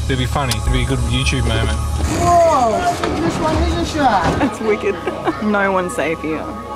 It'd be funny. It'd be a good YouTube moment. Whoa! This one is a shark. That's wicked. No one's safe here.